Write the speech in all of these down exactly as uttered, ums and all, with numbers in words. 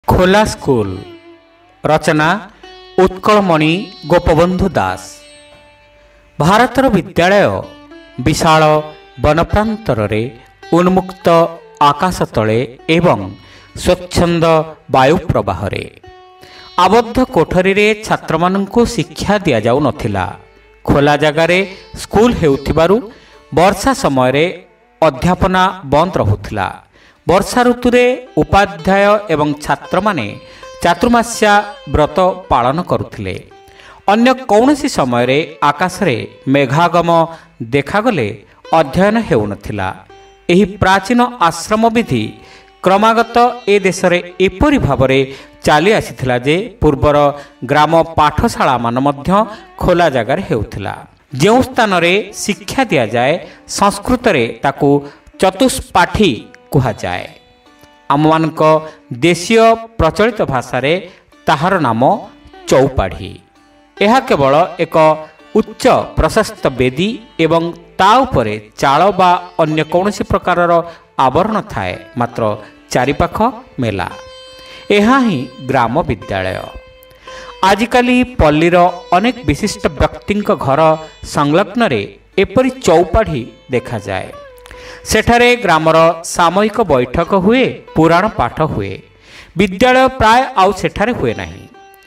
ଖୋଲା ସ୍କୁଲ ରଚନା ଉତ୍କଳମଣି ଗୋପବନ୍ଧୁ ଦାସ। ଭାରତର ବିଦ୍ୟାଳୟ ବିଶାଳ ବନପ୍ରାନ୍ତରରେ ଉନ୍ମୁକ୍ତ ଆକାଶ ତଳେ ଏବଂ ସ୍ୱଚ୍ଛନ୍ଦ ବାୟୁ ପ୍ରବାହରେ ଆବଦ୍ଧ କୋଠରୀରେ ଛାତ୍ରମାନଙ୍କୁ ଶିକ୍ଷା ଦିଆଯାଉନଥିଲା। ଖୋଲା ଜାଗାରେ ସ୍କୁଲ ହେଉଥିବାରୁ ବର୍ଷା ସମୟରେ ଅଧ୍ୟାପନା ବନ୍ଦ ରହୁଥିଲା। ବର୍ଷା ଋତୁରେ ଉପାଧ୍ୟାୟ ଏବଂ ଛାତ୍ରମାନେ ଚାତୁର୍ମାସ୍ୟା ବ୍ରତ ପାଳନ କରୁଥିଲେ। ଅନ୍ୟ କୌଣସି ସମୟରେ ଆକାଶରେ ମେଘାଗମ ଦେଖାଗଲେ ଅଧ୍ୟୟନ ହେଉନଥିଲା। ଏହି ପ୍ରାଚୀନ ଆଶ୍ରମ ବିଧି କ୍ରମାଗତ ଏ ଦେଶରେ ଏପରି ଭାବରେ ଚାଲି ଆସିଥିଲା ଯେ ପୂର୍ବର ଗ୍ରାମ ପାଠଶାଳାମାନ ମଧ୍ୟ ଖୋଲା ଜାଗାରେ ହେଉଥିଲା। ଯେଉଁ ସ୍ଥାନରେ ଶିକ୍ଷା ଦିଆଯାଏ ସଂସ୍କୃତରେ ତାକୁ ଚତୁଷ୍ପାଠୀ କୁହାଯାଏ। ଆମମାନଙ୍କ ଦେଶୀୟ ପ୍ରଚଳିତ ଭାଷାରେ ତାହାର ନାମ ଚଉପାଢ଼ୀ। ଏହା କେବଳ ଏକ ଉଚ୍ଚ ପ୍ରଶସ୍ତ ବେଦୀ ଏବଂ ତା ଉପରେ ଚାଳ ବା ଅନ୍ୟ କୌଣସି ପ୍ରକାରର ଆବରଣ ଥାଏ, ମାତ୍ର ଚାରିପାଖ ମେଲା। ଏହା ହିଁ ଗ୍ରାମ ବିଦ୍ୟାଳୟ। ଆଜିକାଲି ପଲ୍ଲୀର ଅନେକ ବିଶିଷ୍ଟ ବ୍ୟକ୍ତିଙ୍କ ଘର ସଂଲଗ୍ନରେ ଏପରି ଚଉପାଢ଼ୀ ଦେଖାଯାଏ। ସେଠାରେ ଗ୍ରାମର ସାମୂହିକ ବୈଠକ ହୁଏ, ପୁରାଣ ପାଠ ହୁଏ। ବିଦ୍ୟାଳୟ ପ୍ରାୟ ଆଉ ସେଠାରେ ହୁଏ ନାହିଁ।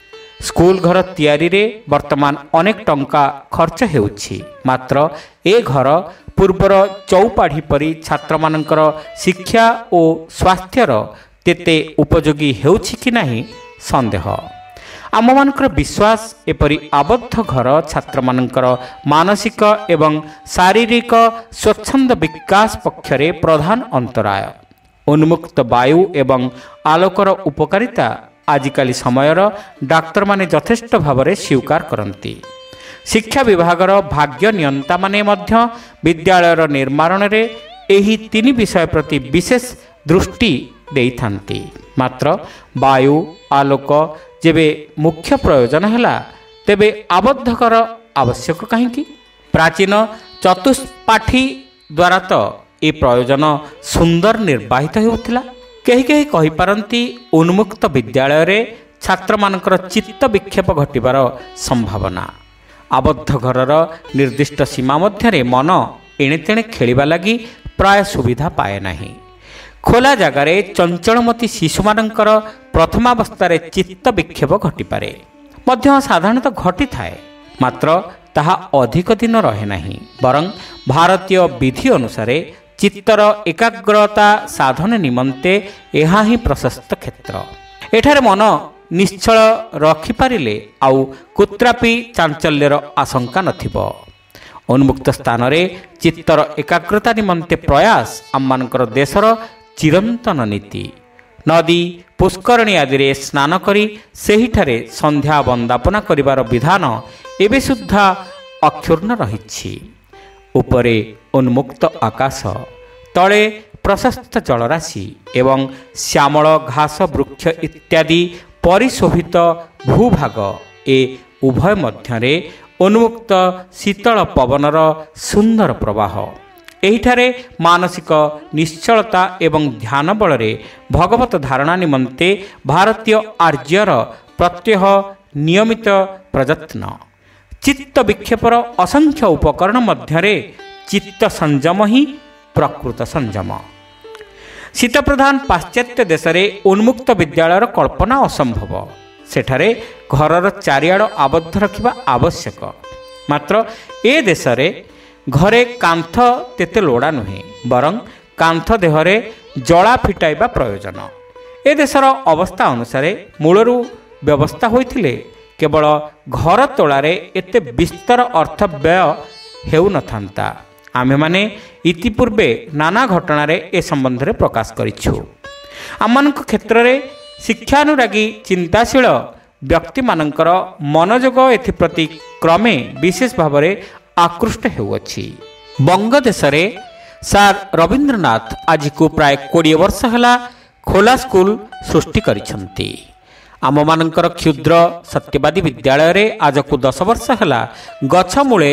ସ୍କୁଲ ଘର ତିଆରିରେ ବର୍ତ୍ତମାନ ଅନେକ ଟଙ୍କା ଖର୍ଚ୍ଚ ହେଉଛି, ମାତ୍ର ଏ ଘର ପୂର୍ବର ଚଉପାଢ଼ୀ ପରି ଛାତ୍ରମାନଙ୍କର ଶିକ୍ଷା ଓ ସ୍ୱାସ୍ଥ୍ୟର ତେତେ ଉପଯୋଗୀ ହେଉଛି କି ନାହିଁ ସନ୍ଦେହ। ଆମମାନଙ୍କର ବିଶ୍ୱାସ ଏପରି ଆବଦ୍ଧ ଘର ଛାତ୍ରମାନଙ୍କର ମାନସିକ ଏବଂ ଶାରୀରିକ ସ୍ୱଚ୍ଛନ୍ଦ ବିକାଶ ପକ୍ଷରେ ପ୍ରଧାନ ଅନ୍ତରାୟ। ଉନ୍ମୁକ୍ତ ବାୟୁ ଏବଂ ଆଲୋକର ଉପକାରିତା ଆଜିକାଲି ସମୟର ଡାକ୍ତରମାନେ ଯଥେଷ୍ଟ ଭାବରେ ସ୍ୱୀକାର କରନ୍ତି। ଶିକ୍ଷା ବିଭାଗର ଭାଗ୍ୟ ନିୟନ୍ତାମାନେ ମଧ୍ୟ ବିଦ୍ୟାଳୟର ନିର୍ମାଣରେ ଏହି ତିନି ବିଷୟ ପ୍ରତି ବିଶେଷ ଦୃଷ୍ଟି ଦେଇଥାନ୍ତି। ମାତ୍ର ବାୟୁ ଆଲୋକ ଯେବେ ମୁଖ୍ୟ ପ୍ରୟୋଜନ ହେଲା, ତେବେ ଆବଦ୍ଧ ଘର ଆବଶ୍ୟକ କାହିଁକି? ପ୍ରାଚୀନ ଚତୁଷ୍ପାଠୀ ଦ୍ୱାରା ତ ଏ ପ୍ରୟୋଜନ ସୁନ୍ଦର ନିର୍ବାହିତ ହେଉଥିଲା। କେହି କେହି କହିପାରନ୍ତି ଉନ୍ମୁକ୍ତ ବିଦ୍ୟାଳୟରେ ଛାତ୍ରମାନଙ୍କର ଚିତ୍ତ ବିକ୍ଷେପ ଘଟିବାର ସମ୍ଭାବନା। ଆବଦ୍ଧ ଘରର ନିର୍ଦ୍ଦିଷ୍ଟ ସୀମା ମଧ୍ୟରେ ମନ ଏଣେତେଣେ ଖେଳିବା ଲାଗି ପ୍ରାୟ ସୁବିଧା ପାଏ ନାହିଁ। ଖୋଲା ଜାଗାରେ ଚଞ୍ଚଳମତୀ ଶିଶୁମାନଙ୍କର ପ୍ରଥମାବସ୍ଥାରେ ଚିତ୍ତ ବିକ୍ଷେପ ଘଟିପାରେ, ମଧ୍ୟ ସାଧାରଣତଃ ଘଟିଥାଏ, ମାତ୍ର ତାହା ଅଧିକ ଦିନ ରହେ ନାହିଁ। ବରଂ ଭାରତୀୟ ବିଧି ଅନୁସାରେ ଚିତ୍ତର ଏକାଗ୍ରତା ସାଧନ ନିମନ୍ତେ ଏହା ହିଁ ପ୍ରଶସ୍ତ କ୍ଷେତ୍ର। ଏଠାରେ ମନ ନିଶ୍ଚଳ ରଖିପାରିଲେ ଆଉ କୁତ୍ରାପି ଚାଞ୍ଚଲ୍ୟର ଆଶଙ୍କା ନଥିବ। ଉନ୍ମୁକ୍ତ ସ୍ଥାନରେ ଚିତ୍ତର ଏକାଗ୍ରତା ନିମନ୍ତେ ପ୍ରୟାସ ଆମମାନଙ୍କର ଦେଶର ଚିରନ୍ତନ ନୀତି। ନଦୀ ପୁଷ୍କରଣୀ ଆଦିରେ ସ୍ନାନ କରି ସେହିଠାରେ ସନ୍ଧ୍ୟା ବନ୍ଦାପନା କରିବାର ବିଧାନ ଏବେ ସୁଦ୍ଧା ଅକ୍ଷୁର୍ଣ୍ଣ ରହିଛି। ଉପରେ ଉନ୍ମୁକ୍ତ ଆକାଶ, ତଳେ ପ୍ରଶସ୍ତ ଜଳରାଶି ଏବଂ ଶ୍ୟାମଳ ଘାସ ବୃକ୍ଷ ଇତ୍ୟାଦି ପରିଶୋଭିତ ଭୂଭାଗ, ଏ ଉଭୟ ମଧ୍ୟରେ ଉନ୍ମୁକ୍ତ ଶୀତଳ ପବନର ସୁନ୍ଦର ପ୍ରବାହ। ଏହିଠାରେ ମାନସିକ ନିଶ୍ଚଳତା ଏବଂ ଧ୍ୟାନ ବଳରେ ଭଗବତ ଧାରଣା ନିମନ୍ତେ ଭାରତୀୟ ଆର୍ଯ୍ୟର ପ୍ରତ୍ୟହ ନିୟମିତ ପ୍ରଯତ୍ନ। ଚିତ୍ତ ବିକ୍ଷେପର ଅସଂଖ୍ୟ ଉପକରଣ ମଧ୍ୟରେ ଚିତ୍ତ ସଂଯମ ହିଁ ପ୍ରକୃତ ସଂଯମ। ଶୀତପ୍ରଧାନ ପାଶ୍ଚାତ୍ୟ ଦେଶରେ ଉନ୍ମୁକ୍ତ ବିଦ୍ୟାଳୟର କଳ୍ପନା ଅସମ୍ଭବ। ସେଠାରେ ଘରର ଚାରିଆଡ଼ ଆବଦ୍ଧ ରଖିବା ଆବଶ୍ୟକ, ମାତ୍ର ଏ ଦେଶରେ ଘରେ କାନ୍ଥ ତେତେ ଲୋଡ଼ା ନୁହେଁ, ବରଂ କାନ୍ଥ ଦେହରେ ଜଳା ଫିଟାଇବା ପ୍ରୟୋଜନ। ଏ ଦେଶର ଅବସ୍ଥା ଅନୁସାରେ ମୂଳରୁ ବ୍ୟବସ୍ଥା ହୋଇଥିଲେ କେବଳ ଘର ତୋଳାରେ ଏତେ ବିସ୍ତର ଅର୍ଥ ବ୍ୟୟ ହେଉନଥାନ୍ତା। ଆମ୍ଭେମାନେ ଇତିପୂର୍ବେ ନାନା ଘଟଣାରେ ଏ ସମ୍ବନ୍ଧରେ ପ୍ରକାଶ କରିଛୁ। ଆମମାନଙ୍କ କ୍ଷେତ୍ରରେ ଶିକ୍ଷାନୁରାଗୀ ଚିନ୍ତାଶୀଳ ବ୍ୟକ୍ତିମାନଙ୍କର ମନୋଯୋଗ ଏଥିପ୍ରତି କ୍ରମେ ବିଶେଷ ଭାବରେ ଆକୃଷ୍ଟ ହେଉଅଛି। ବଙ୍ଗଦେଶରେ ସାର୍ ରବୀନ୍ଦ୍ରନାଥ ଆଜିକୁ ପ୍ରାୟ କୋଡ଼ିଏ ବର୍ଷ ହେଲା ଖୋଲା ସ୍କୁଲ ସୃଷ୍ଟି କରିଛନ୍ତି। ଆମମାନଙ୍କର କ୍ଷୁଦ୍ର ସତ୍ୟବାଦୀ ବିଦ୍ୟାଳୟରେ ଆଜକୁ ଦଶ ବର୍ଷ ହେଲା ଗଛ ମୂଳେ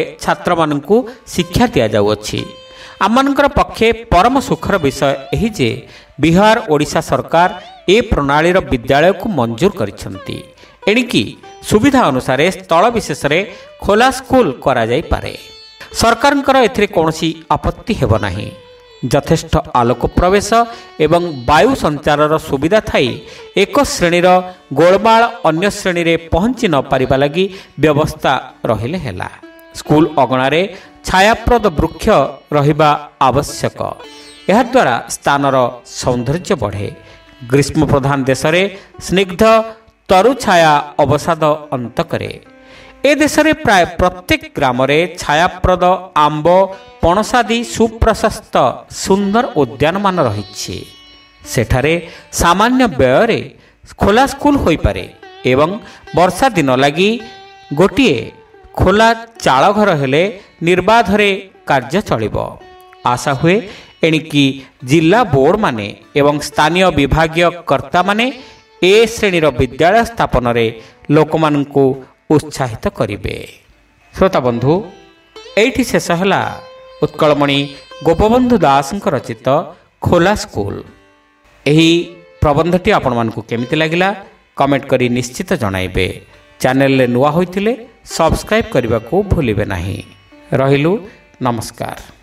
ଛାତ୍ରମାନଙ୍କୁ ଶିକ୍ଷା ଦିଆଯାଉଅଛି। ଆମମାନଙ୍କର ପକ୍ଷେ ପରମ ସୁଖର ବିଷୟ ଏହି ଯେ ବିହାର ଓଡ଼ିଶା ସରକାର ଏ ପ୍ରଣାଳୀର ବିଦ୍ୟାଳୟକୁ ମଞ୍ଜୁର କରିଛନ୍ତି। ଏଣିକି ସୁବିଧା ଅନୁସାରେ ସ୍ଥଳ ବିଶେଷରେ ଖୋଲା ସ୍କୁଲ କରାଯାଇପାରେ। ସରକାରଙ୍କର ଏଥିରେ କୌଣସି ଆପତ୍ତି ହେବ ନାହିଁ। ଯଥେଷ୍ଟ ଆଲୋକ ପ୍ରବେଶ ଏବଂ ବାୟୁ ସଞ୍ଚାରର ସୁବିଧା ଥାଇ ଏକ ଶ୍ରେଣୀର ଗୋଳମାଳ ଅନ୍ୟ ଶ୍ରେଣୀରେ ପହଞ୍ଚି ନ ପାରିବା ଲାଗି ବ୍ୟବସ୍ଥା ରହିଲେ ହେଲା। ସ୍କୁଲ ଅଗଣାରେ ଛାୟାପ୍ରଦ ବୃକ୍ଷ ରହିବା ଆବଶ୍ୟକ। ଏହାଦ୍ୱାରା ସ୍ଥାନର ସୌନ୍ଦର୍ଯ୍ୟ ବଢ଼େ। ଗ୍ରୀଷ୍ମ ପ୍ରଧାନ ଦେଶରେ ସ୍ନିଗ୍ଧ ତରୁଛାୟା ଅବସାଦ ଅନ୍ତ କରେ। ଏ ଦେଶରେ ପ୍ରାୟ ପ୍ରତ୍ୟେକ ଗ୍ରାମରେ ଛାୟାପ୍ରଦ ଆମ୍ବ ପଣସାଦି ସୁପ୍ରଶସ୍ତ ସୁନ୍ଦର ଉଦ୍ୟାନମାନ ରହିଛି। ସେଠାରେ ସାମାନ୍ୟ ବ୍ୟୟରେ ଖୋଲା ସ୍କୁଲ ହୋଇପାରେ ଏବଂ ବର୍ଷା ଦିନ ଲାଗି ଗୋଟିଏ ଖୋଲା ଚାଳଘର ହେଲେ ନିର୍ବାଧରେ କାର୍ଯ୍ୟ ଚଳିବ। ଆଶା ହୁଏ ଏଣିକି ଜିଲ୍ଲା ବୋର୍ଡମାନେ ଏବଂ ସ୍ଥାନୀୟ ବିଭାଗୀୟ କର୍ତ୍ତାମାନେ ଏ ଶ୍ରେଣୀର ବିଦ୍ୟାଳୟ ସ୍ଥାପନରେ ଲୋକମାନଙ୍କୁ ଉତ୍ସାହିତ କରିବେ। ଶ୍ରୋତାବନ୍ଧୁ, ଏଇଠି ଶେଷ ହେଲା ଉତ୍କଳମଣି ଗୋପବନ୍ଧୁ ଦାସଙ୍କ ରଚିତ ଖୋଲା ସ୍କୁଲ। ଏହି ପ୍ରବନ୍ଧଟି ଆପଣମାନଙ୍କୁ କେମିତି ଲାଗିଲା କମେଣ୍ଟ କରି ନିଶ୍ଚିତ ଜଣାଇବେ। ଚ୍ୟାନେଲରେ ନୂଆ ହୋଇଥିଲେ ସବସ୍କ୍ରାଇବ୍ କରିବାକୁ ଭୁଲିବେ ନାହିଁ। ରହିଲୁ, ନମସ୍କାର।